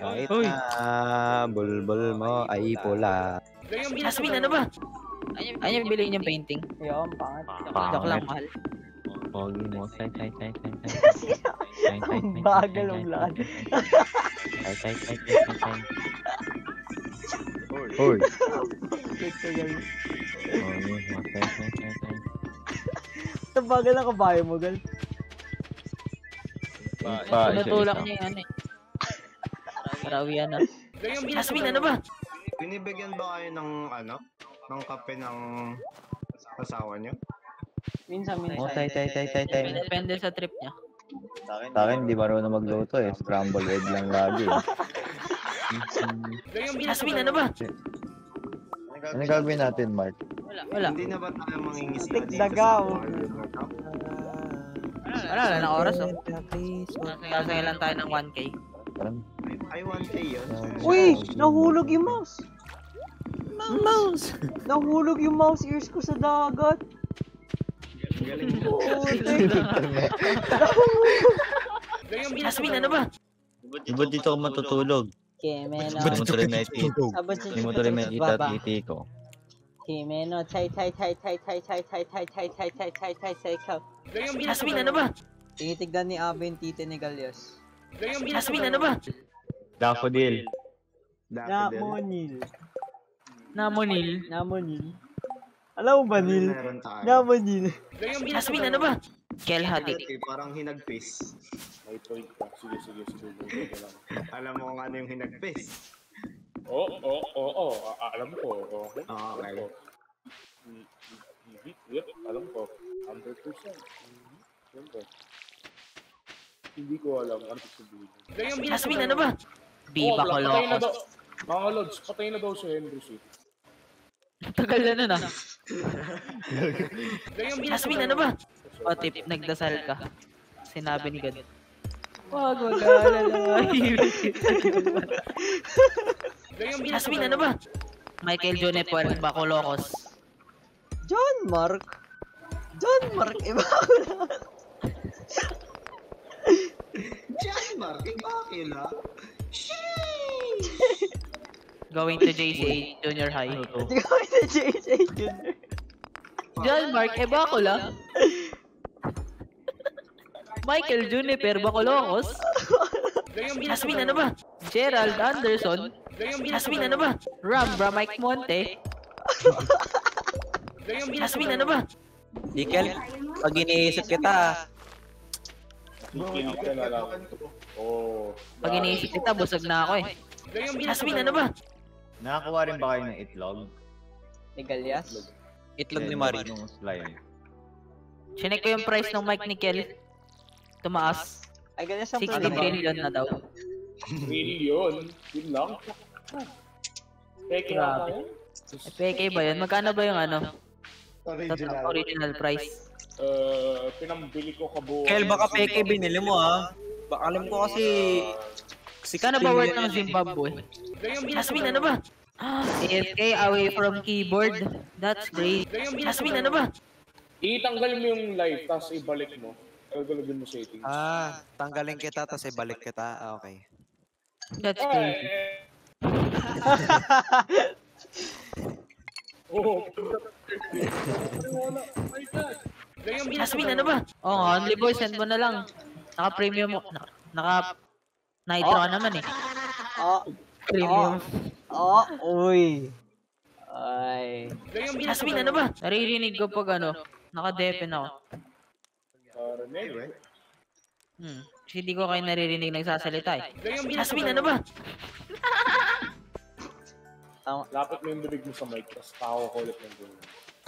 Kahit Uy. na bulbul mo ay pula. Jasmine, ano ba? Ayun yung bilhin niyang painting. Ayun, pangat. Joke lang, mahal. Pogi mo. Say. Ang bagal ang lahat. Say. Hoy. Pogi mo. Say. Ang bagal ang kabayo mo, gal. Tinutulak niya yung ano eh. Parawian na. Jasmine, ano ba? Binibigyan ba kayo ng ng kape ng asawa niyo? Minsan. Oh, say. Depende sa trip niya. Sa akin, di marunong magluto eh. Scramble egg lang lagi. Jasmine, ano ba? Ano gagawin natin, Mark? Wala. Hindi na ba tayo mangingisda dito Dagaw. Wala na oras oh. Sasaya lang tayo ng 1K. Parang, Ay, 1K yun. Uy! Nahulog yung mouse! Mouse! Nahulog yung mouse ears ko sa dagat! Galing mo. Jasmine, ano ba? di ba dito ako matutulog? Kimeno. Hindi mo tuloy nakikita. Hindi mo tuloy nakikita at titi ko. Kimeno. Chay. Jasmine, ano ba? Tinitignan ni Abe yung titi ni Galyos. Jasmine, ano ba? Daffodil. Daffodil. Namonil. Alam mo ba, Nil? Meron tayo. Namonil. Jasmine, ano ba? Kel Hadi. Parang hinagpis. May point pa. Sige. Lang. Alam mo kung ano yung hinagpis. Oo. Alam ko. Okay. Yep, alam ko. 100%. Siyempre. Hindi ko alam ano sabihin. Jasmine, ano ba? Viva Colocos. Mga Lods, patay na daw si Henry C. Tagal na nun ah. Jasmine, ano ba? O tip, nagdasal ka. Sinabi ni God. Wag mag-alala. Jasmine, ano ba? Michael Juniper, Bacolocos. John Mark, iba ko na. Diyan, Mark. Bakit na? Going to JCA Junior High. Hindi ko ito JJ Junior. John Mark, Bacola. Michael Juniper, Bacolocos. Jasmine, ano ba? Gerald Anderson. Jasmine, ano ba? Rambra Mike Monte. Jasmine, ano ba? Nickel, pag iniisip kita, Kikinig ka na lang. Oo. Pag iniisip kita, busog na ako eh. Jasmine, ano ba? nakakuha rin ba kayo ng itlog? Ni Galyas? Itlog ni Marie. Yung slime. Chinek ko yung price ng mic ni Kel. Tumaas. Ay, Galyas ang 60 trillion na daw. Million. Yun lang. Peke nga Grabe. tayo. Peke ba yun? Magkano ba yung ano? Original price. Pinambili ko kabuo. Kel, baka peke binili mo ha. Baka alam ko kasi... Kano ba worth ng Zimbabwe? Jasmine, ano ba? AFK away from keyboard. That's great. Jasmine, ano ba? Itanggal mo yung live, tapos ibalik mo. Tagalogin mo settings. Tanggalin kita tapos ibalik kita. Okay. That's great. Oh. Jasmine, ano ba? Oo nga, only boy, send mo na lang. Naka-premium mo. Nitro ka naman eh. Oh, Premium. uy. Ay. Jasmine, ano ba? Naririnig ko pag ano, naka-defen ako. Kasi hindi ko kayo naririnig nagsasalita eh. Jasmine, ano ba? Lapit mo yung bibig mo sa mic, tapos tao ko ulit ng gano'n.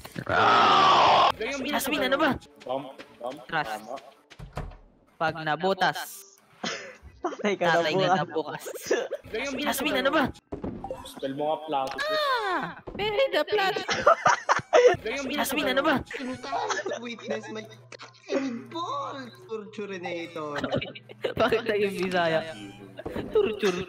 Jasmine, ano ba? Bump. Trust. Tama. Pag nabutas, Tatay ka tatay na na po. bukas. Jasmine, ano ba? Spell mo nga platypus. Very the plat. Jasmine, ano ba? Witness my ball. Torturinator. Bakit tayo yung Bisaya? Turtur.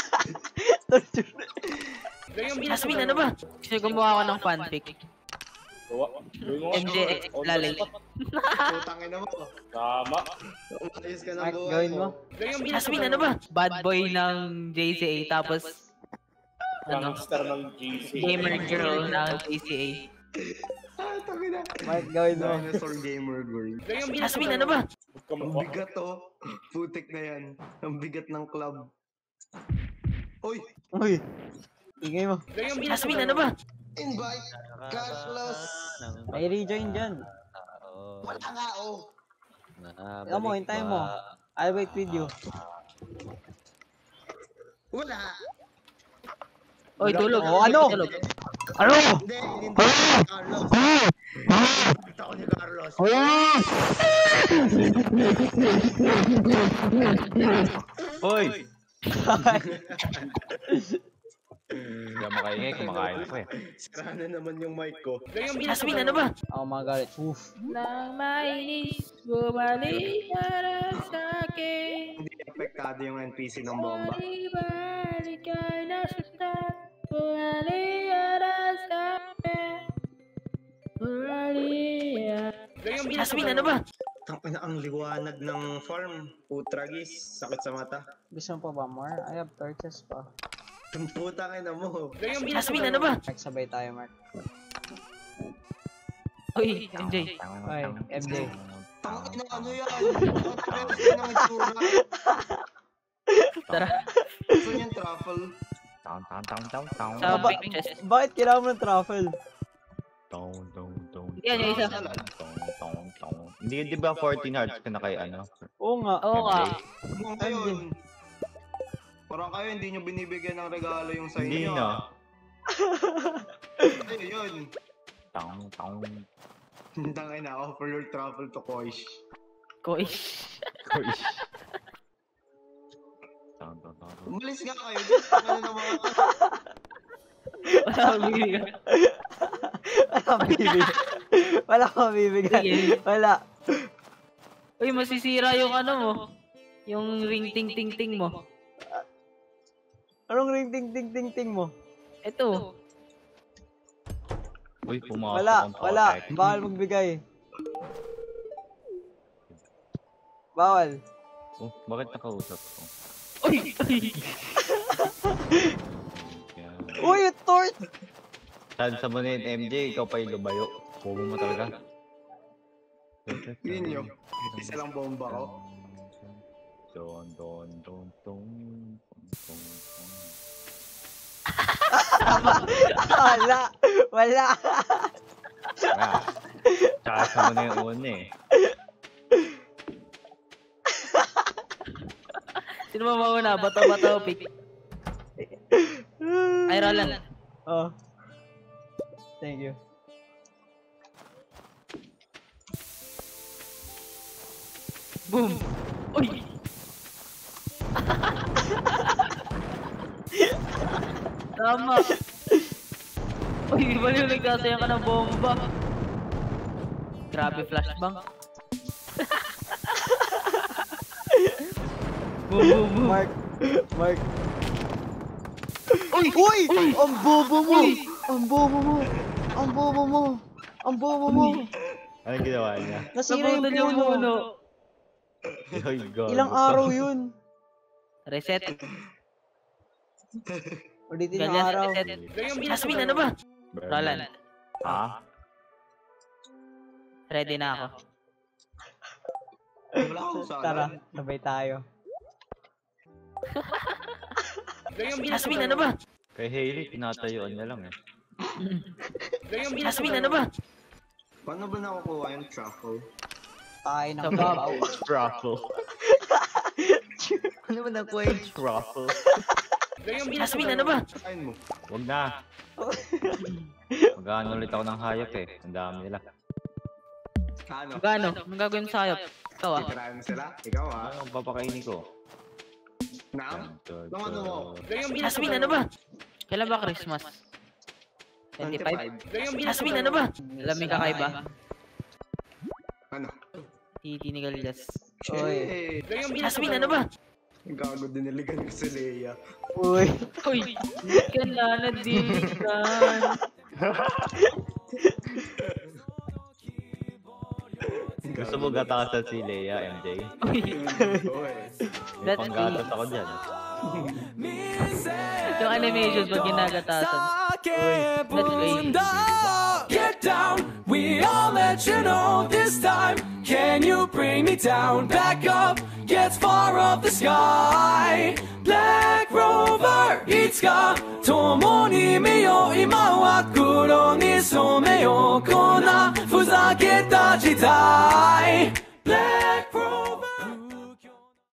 Jasmine, ano ba? Kasi gumawa ko ng fanfic. Gawa. MJX Lalay. Putang ina mo. Tama. Umayos ka ng Mark, buhay gawin mo. Jasmine, ano ba? Bad boy ng JCA, tapos ano, Gangster ng GC. gamer girl ng JCA. Ah, tangina. Mark, gawin mo. Dinosaur gamer girl. Jasmine, ano ba? Ang bigat oh. Putik na yan. Ang bigat ng club. Uy! Uy. Ingay mo. Jasmine, ano ba? Invite! Cashless! May rejoin dyan. Wala nga oh! Ikaw mo, hintayin mo. I'll wait with you. Wala! Oy, tulog. Oh, ano? Tulog. Ano? Hindi! Hindi si Carlos! Ito ako ni Carlos! Hoy! Hindi ako makaingay, kumakain ako eh. Sira na naman yung mic ko. Jasmine, ano ba? Ako magalit. Oof. Nang mainis, bumalik para sa akin. Hindi apektado yung NPC ng bomba. Balik ay nasaktan, bumalik para sa akin. Bumalik. Jasmine, ano ba? Tangina ang liwanag ng farm. Putragis. Sakit sa mata. Gusto mo pa ba more? I have torches pa. Ang putang ina mo. Jasmine, ano ba? Mark, sabay tayo, Mark. Uy, MJ. Oy, MJ. Tangina ano yan? Ang ng itsura. Tara. Saan yung truffle? Sa big chest. Bakit kailangan mo ng truffle? Yan, yung isa. Hindi, di ba 14 hearts ka na kay ano? Oo nga. Oo nga. Kung ngayon. Parang kayo hindi nyo binibigyan ng regalo yung sa Hindi inyo. na. Ayun yun. Tangina, offer your truffle to Koish. Koy. Umalis nga kayo dito. Ano na mga Wala akong bibigyan. Wala akong bibigyan. Wala akong bibigyan. Sige. Wala. Uy, masisira yung ano mo. Yung ring ting ting ting mo. Anong ring ting ting ting ting mo? Ito. Uy, pumasok Wala, ang wala. protect. Bawal magbigay. Bawal. Oh, bakit nakausap ko? Uy! Uy! Uy, yung torch! Saan sa mo na yun, MJ? Ikaw pa yung lumayo. Pumo mo talaga. Yun yun. Isa lang bomba ko. Don. Wala. Wala. Ah, tsaka sa mo na yung una eh. Sino ba mauna? Bato, pick. Ay, Roland. Oh. Thank you. Boom! Uy! Tama! Uy, di ba yung nagsasayang ka ng bomba? Grabe flashbang. Boom! Mark. Mark. Uy! Uy! Ang bobo mo! Ang bobo mo! Ang bobo mo! Ang bobo mo! Anong ginawa niya? Nasira yung Nabutan yung puno. puno. Ay, God. Ilang araw yun? Reset. Ulitin yung Ganyan, araw. reset. Jasmine, ano ba? Roland, Ha? ready na ako. Wala akong sa Tara, sabay tayo. Jasmine, ano ba? Kay Hailey, tinatayuan niya lang eh. Jasmine, ano ba? Paano ba nakukuha yung truffle? Tayo ng Sabaw. babaw. Truffle. Ano ba nakuha yung truffle? Jasmine, ano ba? Kain mo. Huwag na. Mag-ano ulit ako ng hayop eh. Ang dami nila. Ano? Magkano? Anong gagawin mo sa hayop? Ikaw ah. Titirahin mo sila? Ikaw ah. Ano ang papakainin ko? Naam? Nung ano mo? Jasmine, ano ba? Kailan ba Christmas? 25? Jasmine, ano ba? Alam mo yung kakaiba? Ano? Titi ni Galias. Uy. Jasmine, ano ba? Gago diniligan ko si Leia. Uy. Uy! Kailan na diligan? Gusto mo gatasan si Leia, MJ? May That's panggatas ako dyan. Yung animation pag ginagatasan. That's way. Get down, we all let you know this time. Can you bring me down? Back up, get far up the sky. Black Rover, いつか共に見よう今は黒に染めようこんなふざけた時代 Black